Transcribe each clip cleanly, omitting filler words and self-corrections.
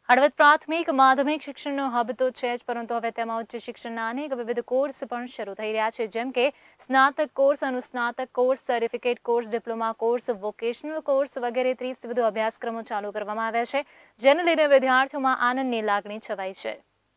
હળવદ પ્રાથમિક માધ્યમિક શિક્ષણનો હબ તો છે જ, પરંતુ હવે તેમાં ઉચ્ચ શિક્ષણના અનેક વિવિધ કોર્સ પણ શરૂ થઈ રહ્યા છે, જેમ કે સ્નાતક કોર્સ, અનુસ્નાતક course, certificate course, diploma course, vocational course વગેરે 30 વધુ અભ્યાસક્રમો ચાલુ કરવામાં આવ્યા છે, જેને લઈને વિદ્યાર્થીઓમાં આનંદની લાગણી છવાઈ છે।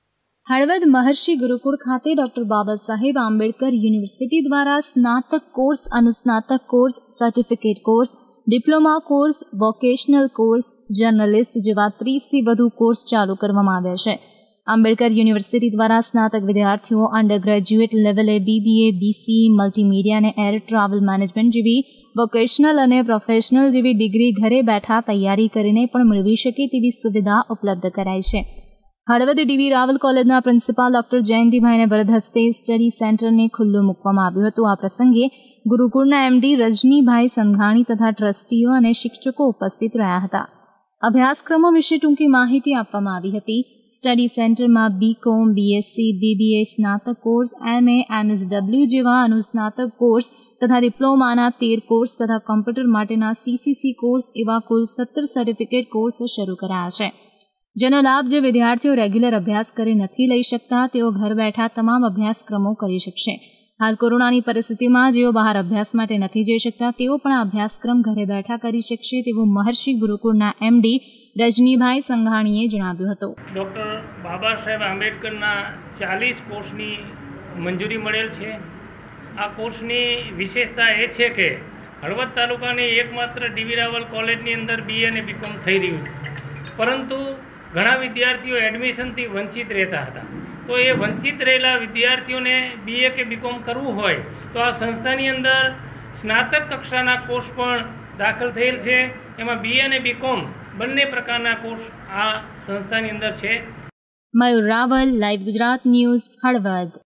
હળવદ મહર્ષિ ગુરુકુળ ખાતે ડોક્ટર બાબા સાહેબ આંબેડકર યુનિવર્સિટી દ્વારા સ્નાતક કોર્સ, અનુસ્નાતક course, certificate course, diploma course, vocational course, journalist જેવા 30થી વધુ કોર્સ ચાલુ કરવામાં આવ્યા છે। આંબેડકર યુનિવર્સિટી દ્વારા સ્નાતક વિદ્યાર્થીઓ અંડર ગ્રેજ્યુએટ લેવલે BBA, BCE, મલ્ટીમીડિયા અને એર ટ્રાવેલ મેનેજમેન્ટ જેવી વોકેશનલ અને પ્રોફેશનલ જેવી ડિગ્રી ઘરે બેઠા તૈયારી કરીને પણ મેળવી શકે તેવી સુવિધા ઉપલબ્ધ કરાઈ છે। હળવદ ડીવી રાવલ કોલેજના પ્રિન્સિપાલ ડોક્ટર જયંતિભાઈને વરદ હસ્તે સ્ટડી સેન્ટરને ખુલ્લું મૂકવામાં આવ્યું હતું। આ પ્રસંગે ગુરુકુળના MD રજનીભાઈ સંઘાણી તથા ટ્રસ્ટીઓ અને શિક્ષકો ઉપસ્થિત રહ્યા હતા। અભ્યાસક્રમો વિશે ટૂંકી માહિતી આપવામાં આવી હતી। સ્ટડી સેન્ટરમાં BCom, BSc, BBA સ્નાતક કોર્સ, MA, MSW જેવા અનુસ્નાતક કોર્સ તથા ડિપ્લોમાના 13 કોર્સ તથા કમ્પ્યુટર માટેના CCC કોર્સ એવા કુલ 17 સર્ટિફિકેટ કોર્સ શરૂ કરાયા છે, જેનો લાભ જે વિદ્યાર્થીઓ રેગ્યુલર અભ્યાસ કરી નથી લઈ શકતા તેઓ ઘર બેઠા તમામ અભ્યાસક્રમો કરી શકશે। હાલ કોરોનાની પરિસ્થિતિમાં જેઓ બહાર અભ્યાસ માટે નથી જઈ શકતા તેઓ પણ આ અભ્યાસક્રમ ઘરે બેઠા કરી શકશે તેવું મહર્ષિ ગુરુકુળના MD રજનીભાઈ સંઘાણીએ જણાવ્યું હતું। ડૉક્ટર બાબા સાહેબ આંબેડકરના 40 કોર્સની મંજૂરી મળેલ છે। આ કોર્સની વિશેષતા એ છે કે હળવદ તાલુકાની એકમાત્ર ડીવી રાવલ કોલેજની અંદર BA અને BCom થઈ રહ્યું છે, પરંતુ ઘણા વિદ્યાર્થીઓ એડમિશનથી વંચિત રહેતા હતા। તો એ વંચિત રહેલા વિદ્યાર્થીઓને BA કે BCom કરવું હોય તો આ સંસ્થાની અંદર સ્નાતક કક્ષાના કોર્સ પણ દાખલ થયેલ છે। એમાં BA અને BCom બંને પ્રકારના કોર્સ આ સંસ્થાની અંદર છે। Mayur Raval, live Gujarat news, Halvad.